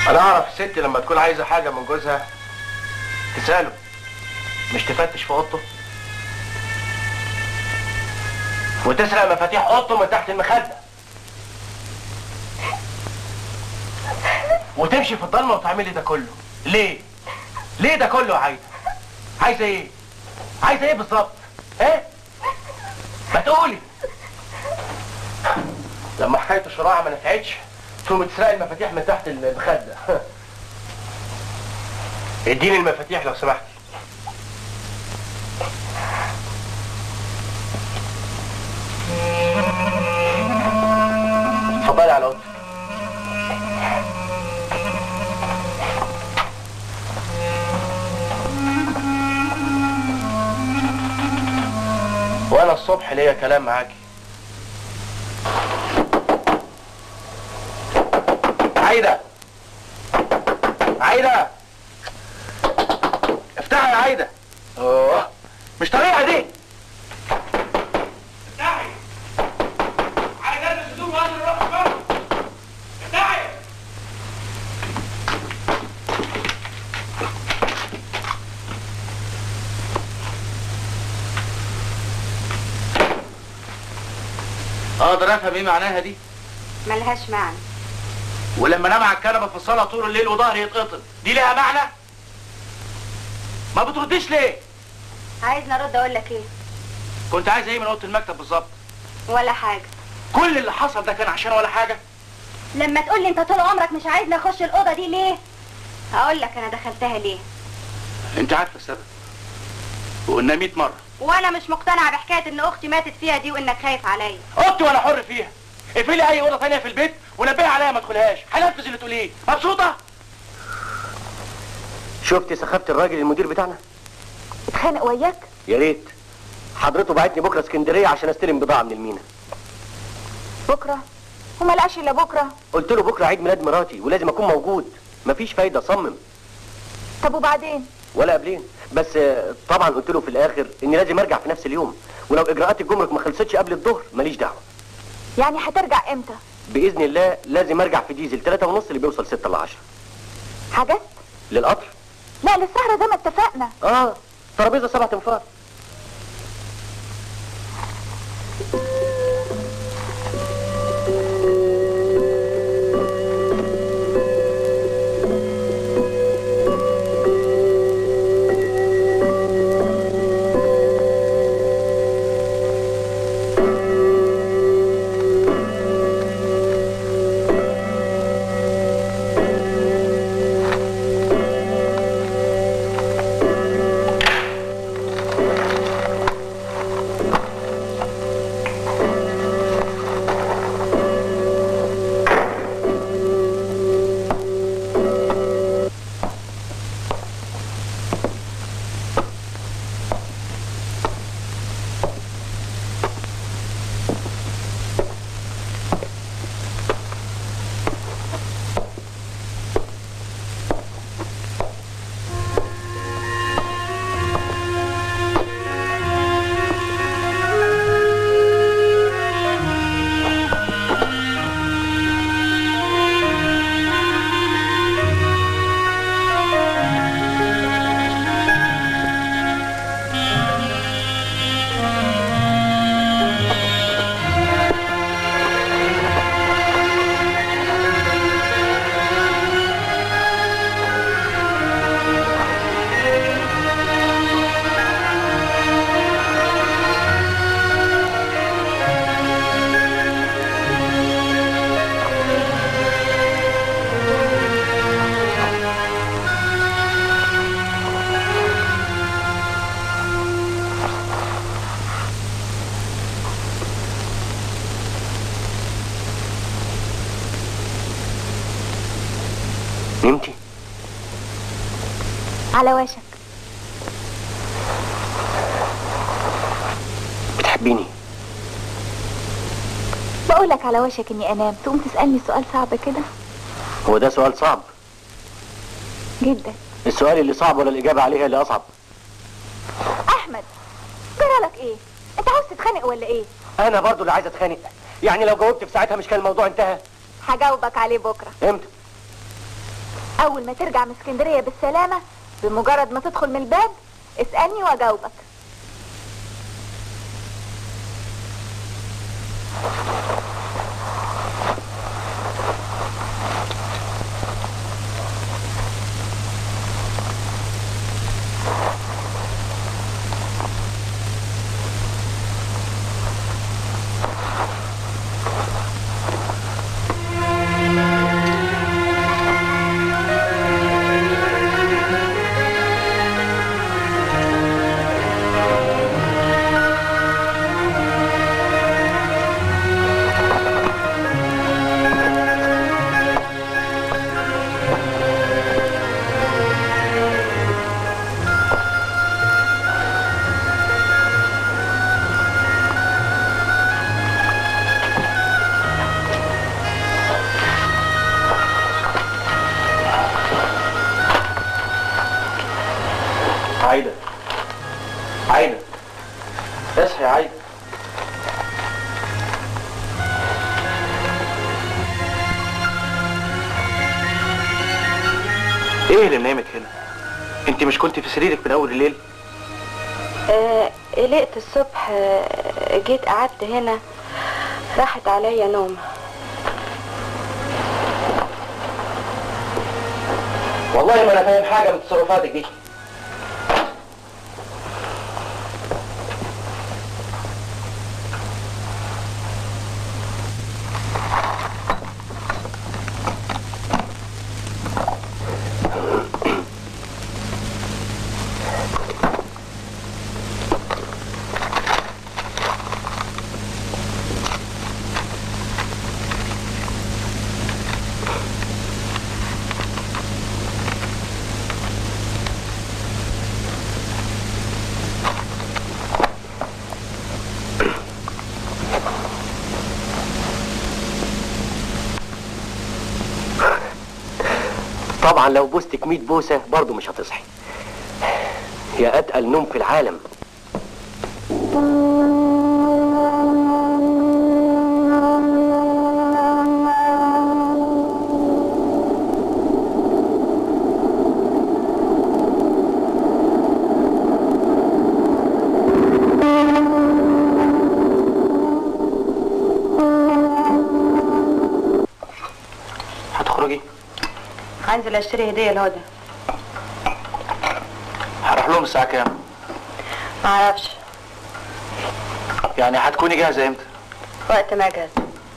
انا اعرف الست لما تكون عايزه حاجه من جوزها تساله، مش تفتش في اوضته وتسرق مفاتيح اوضته من تحت المخده وتمشي في الضلمه وتعملي ده كله. ليه؟ ليه ده كله يا عايده؟ عايزه ايه؟ عايزه ايه بالظبط؟ ايه؟ ما تقولي. لما حكايه الشراع ما نفعتش تقوم تسرقي المفاتيح من تحت المخده. اديني المفاتيح لو سمحتي. اتفضلي على اوضتك. وانا الصبح ليا كلام معاكي. عايده، عايده، افتحي يا عايده. اوه مش طريقه دي. افتحي. عايز البس هدوم وانا اروح الشغل. افتحي. اقدر افهم ايه معناها دي؟ ملهاش معنى. ولما انام على الكنبه في الصاله طول الليل وظهري يتقطم دي ليها معنى؟ ما بترديش ليه؟ عايزني ارد اقول لك ايه؟ كنت عايز ايه من اوضه المكتب بالظبط؟ ولا حاجه. كل اللي حصل ده كان عشان ولا حاجه؟ لما تقول لي انت طول عمرك مش عايزني اخش الاوضه دي ليه؟ هقول لك انا دخلتها ليه. انت عارفه السبب وقلنا 100 مره. وانا مش مقتنعه بحكايه ان اختي ماتت فيها دي وانك خايف عليا. اوضتي وانا حر فيها. اقفلي اي اوضه ثانيه في البيت ونبهي عليا ما ادخلهاش. هنفذ اللي تقوليه. مبسوطه؟ شفتي سخافه الراجل المدير بتاعنا؟ اتخانق وياك؟ يا ريت. حضرته بعتني بكره اسكندريه عشان استلم بضاعه من المينا. بكره؟ وما لقاش الا بكره؟ قلت له بكره عيد ميلاد مراتي ولازم اكون موجود. مفيش فايده، صمم. طب وبعدين؟ ولا قبلين. بس طبعا قلت له في الاخر اني لازم ارجع في نفس اليوم، ولو اجراءات الجمرك ما خلصتش قبل الظهر ماليش دعوه. يعني هترجع امتى؟ باذن الله لازم ارجع في ديزل 3.5 اللي بيوصل 6 ل 10. حجزت؟ للقطر؟ لا للسهره زي ما اتفقنا. ترابيزه 7 انفار. نمتي؟ على وشك. بتحبيني؟ بقولك على وشك اني انام تقوم تسألني سؤال صعب كده؟ هو ده سؤال صعب؟ جدا. السؤال اللي صعب ولا الإجابة عليها اللي أصعب؟ أحمد جرالك إيه؟ أنت عاوز تتخانق ولا إيه؟ أنا برضو اللي عايز أتخانق. يعني لو جاوبت في ساعتها مش كان الموضوع انتهى؟ هجاوبك عليه بكرة. امتى؟ اول ما ترجع من اسكندريه بالسلامه، بمجرد ما تدخل من الباب اسالني واجاوبك. عايدة، عايدة، اصحي يا عايدة. ايه اللي منامك هنا؟ انت مش كنت في سريرك من اول الليل؟ قلقت الصبح، جيت قعدت هنا، راحت عليا نوم. والله ما انا فاهم حاجة من تصرفاتك دي. طبعا لو بوستك 100 بوسة برضو مش هتصحي. يا اتقل نوم في العالم. هتخرجي؟ هنزل اشتري هديه لهدى. هروح لهم الساعة كام؟ معرفش. يعني هتكوني جاهزة امتى؟ وقت ما اجهز.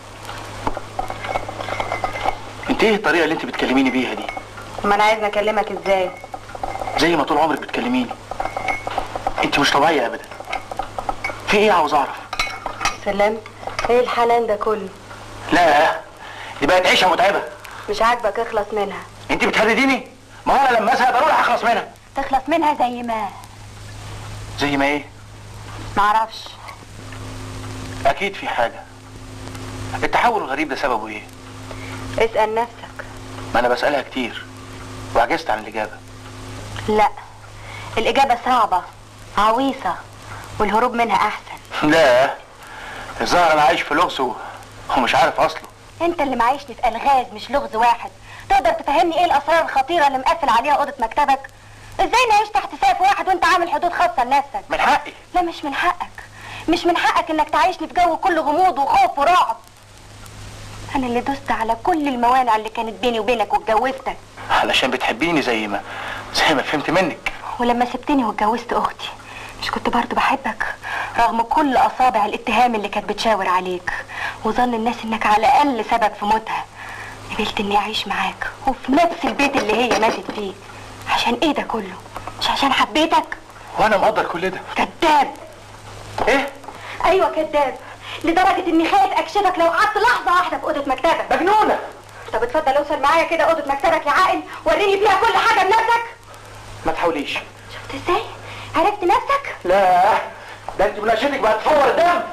انت ايه الطريقة اللي انت بتكلميني بيها دي؟ ما انا عايزني اكلمك ازاي؟ زي ما طول عمرك بتكلميني. انت مش طبيعية ابدا. في ايه عاوز اعرف؟ سلام، ايه الحنان ده كله؟ لا، دي بقت عيشة متعبة. مش عاجبك اخلص منها. انت بتهدديني؟ ما هو انا لما ازهق ضروري هخلص منها. تخلص منها زي ما زي ما ايه؟ معرفش. اكيد في حاجة. التحول الغريب ده سببه ايه؟ اسأل نفسك. ما انا بسألها كتير وعجزت عن الاجابة. لا، الاجابة صعبة عويصة والهروب منها احسن. لا، الظاهر انا عايش في لغز ومش عارف اصله. انت اللي معيشني في الغاز مش لغز واحد. تقدر تفهمني ايه الاسرار الخطيرة اللي مقفل عليها اوضة مكتبك؟ ازاي نعيش تحت سقف واحد وانت عامل حدود خاصة لنفسك؟ من حقي. لا، مش من حقك. مش من حقك انك تعيشني في جو كله غموض وخوف ورعب. انا اللي دوست على كل الموانع اللي كانت بيني وبينك واتجوزتك. علشان بتحبيني زي ما فهمت منك. ولما سبتني واتجوزت اختي مش كنت برضه بحبك؟ رغم كل اصابع الاتهام اللي كانت بتشاور عليك وظن الناس انك على الاقل سبب في موتها، قبلت اني اعيش معاك وفي نفس البيت اللي هي ماتت فيه. عشان ايه ده كله؟ مش عشان حبيتك؟ وانا مقدر كل ده. كذاب. ايه؟ ايوه كذاب، لدرجه اني خايف اكشفك لو قعدت لحظه واحده في اوضه مكتبك. مجنونه. طب اتفضل اوصل معايا كده اوضه مكتبك يا عاقل، وريني فيها كل حاجه بنفسك. ما تحاوليش. شفت ازاي؟ عرفت نفسك؟ لا، ده انت مناقشتك بقت فور دم.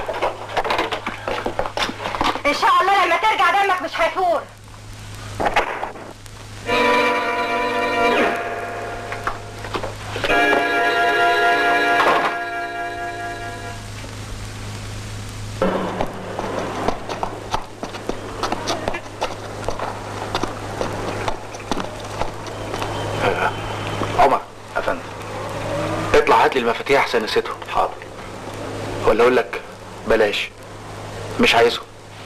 ان شاء الله لما ترجع دمك مش هيفور. هات لي المفاتيح احسن نسيتهم. حاضر. ولا اقول لك بلاش، مش عايزهم.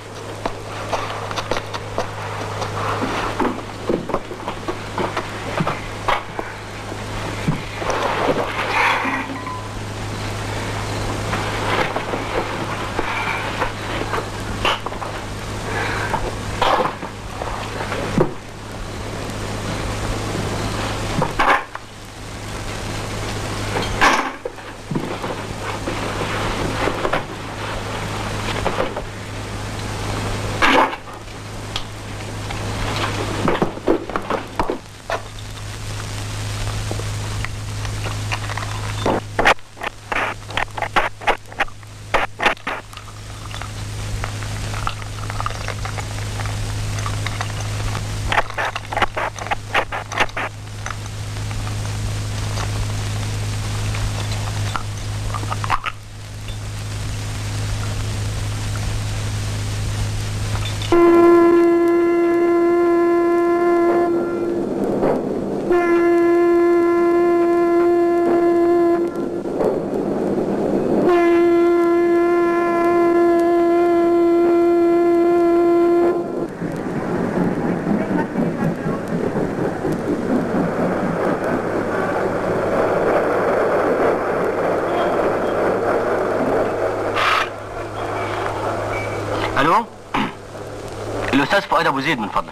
الو، الاستاذ فؤاد ابو زيد من فضلك.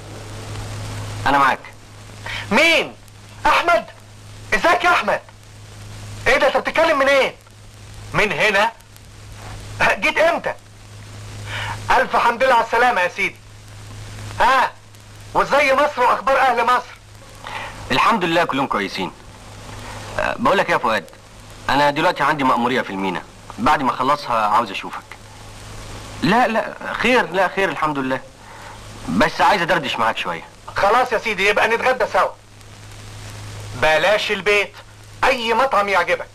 انا معاك. مين؟ احمد؟ ازيك يا احمد؟ ايه ده، انت بتتكلم منين؟ من هنا؟ جيت امتى؟ الف حمد لله على السلامة يا سيدي. ها، وازاي مصر واخبار اهل مصر؟ الحمد لله كلهم كويسين. بقول لك يا فؤاد، انا دلوقتي عندي مأمورية في المينا، بعد ما اخلصها عاوز اشوفك. لا خير، لا خير الحمد لله، بس عايز ادردش معاك شوية. خلاص يا سيدي، يبقى نتغدى سوا. بلاش البيت، اي مطعم يعجبك.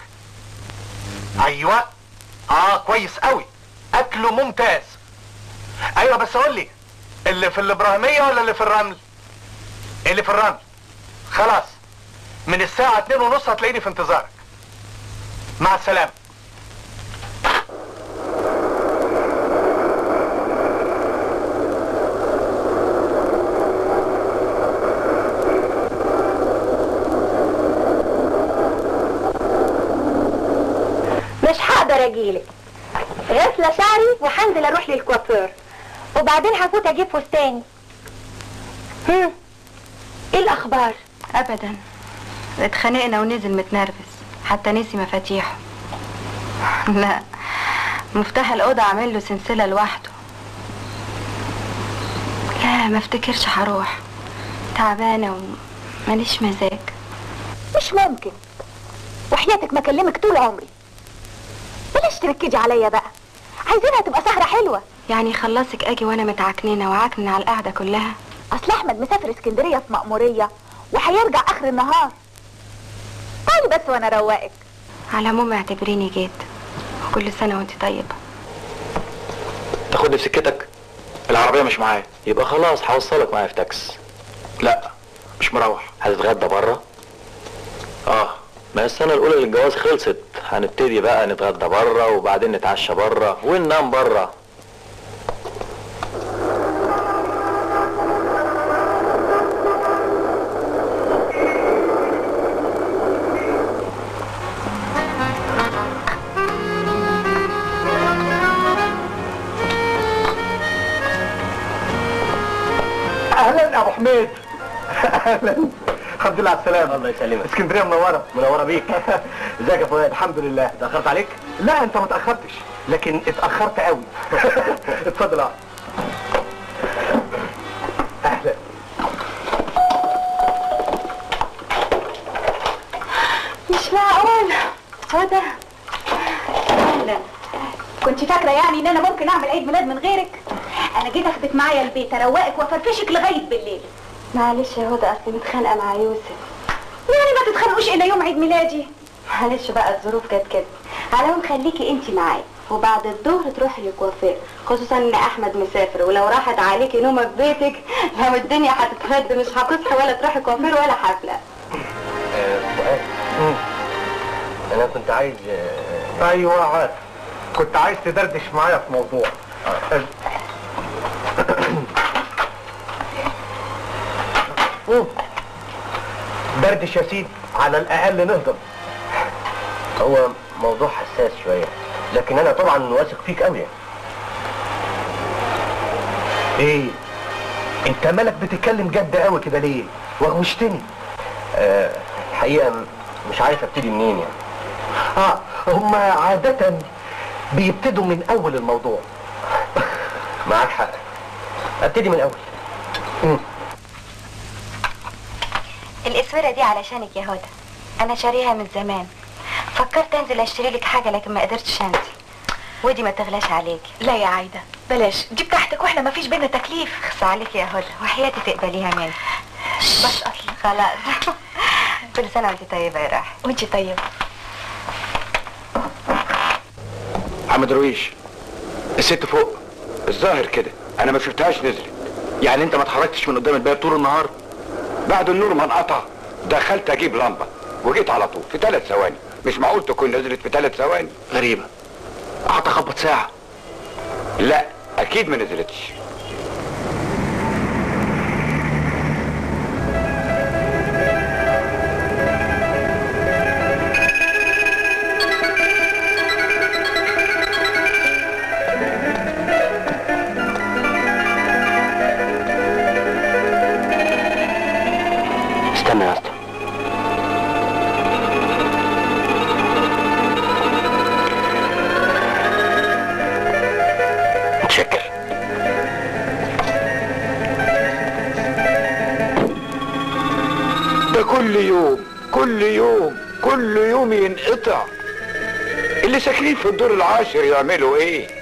ايوه، كويس قوي، اكله ممتاز. ايوه بس قول لي، اللي في الابراهيمية ولا اللي في الرمل؟ اللي في الرمل. خلاص، من الساعة 2:30 هتلاقيني في انتظارك. مع السلامة. مش هقدر اجيلك، غسله شعري وهنزل اروح للكوافير، وبعدين هفوت اجيب فستاني. ايه الاخبار؟ ابدا، اتخانقنا ونزل متنرفز حتى نسي مفاتيحه. لا، مفتاح الاوضه عامل له سلسله لوحده. لا ما افتكرش هروح، تعبانه وماليش مزاج. مش ممكن، وحياتك ما اكلمك طول عمري. بلاش تركزي عليا بقى، عايزينها تبقى سهرة حلوة. يعني خلصك اجي وانا متعكنينه وعكنن على القعده كلها؟ اصل احمد مسافر اسكندرية في مأمورية وهيرجع اخر النهار. تعالي بس وانا روقك. على العموم اعتبريني جيت، وكل سنه وانت طيبه. تاخدني في سكتك؟ العربية مش معايا. يبقى خلاص هوصلك معايا في تاكس. لا مش مروح. هتتغدى بره؟ ما السنة الأولى للجواز خلصت، هنبتدي بقى نتغدى بره وبعدين نتعشى بره وننام بره. اهلا يا ابو حميد. اهلا، الحمد لله على السلامة. الله يسلمك. اسكندرية منورة. منورة بيك. ازيك يا فؤاد؟ الحمد لله. اتأخرت عليك؟ لا انت ما اتأخرتش، لكن اتأخرت قوي. اتفضل اقعد. اهلا. مش معقول هدى. لا، كنت فاكرة يعني ان انا ممكن اعمل عيد ميلاد من غيرك؟ انا جيت اخدك معايا البيت، اروقك وافرفشك لغاية بالليل. معلش يا هدى، اصلي متخانقه مع يوسف. يعني ما تتخانقوش الا يوم عيد ميلادي. معلش بقى، الظروف كانت كده. على العموم خليكي انت معايا، وبعد الظهر تروحي للكوافير، خصوصا ان احمد مسافر، ولو راحت عليكي نومه في بيتك لو الدنيا هتتهد مش هتصحي ولا تروحي كوافير ولا حفله. فؤاد، انا كنت عايز ايوه عارف، كنت عايز تدردش معايا في موضوع. دردش يا سيدي، على الاقل نهضم. هو موضوع حساس شويه، لكن انا طبعا واثق فيك قوي. ايه انت مالك بتتكلم جد قوي كده ليه؟ وغوشتني. الحقيقه مش عارف ابتدي منين يعني. هم عاده بيبتدوا من اول الموضوع. معاك حق، ابتدي من الاول. الاسوره دي علشانك يا هدى، انا شاريها من زمان. فكرت انزل اشتري لك حاجه لكن ما قدرتش انزل. ودي ما تغلاش عليكي. لا يا عايده بلاش، دي بتاعتك واحنا ما فيش بينا تكليف. خص عليك يا هدى، وحياتي تقبليها مني. بس اصلا خلاص. كل سنه وانت طيبه يا راح. وانت طيبه. عم درويش، الست فوق الظاهر كده، انا ما شفتهاش نزلت. يعني انت ما اتحركتش من قدام الباب طول النهار؟ بعد النور ما انقطع دخلت اجيب لمبه وجيت على طول في 3 ثواني. مش معقول تكون نزلت في 3 ثواني. غريبة، قعدت اخبط ساعة. لا اكيد ما نزلتش. استنى يا اسطى. متشكر. ده كل يوم كل يوم كل يوم ينقطع. اللي ساكنين في الدور العاشر يعملوا ايه؟